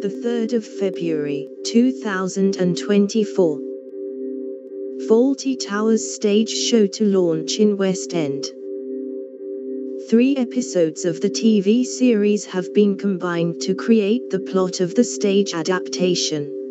3rd of February, 2024. Fawlty Towers stage show to launch in West End. 3 episodes of the TV series have been combined to create the plot of the stage adaptation.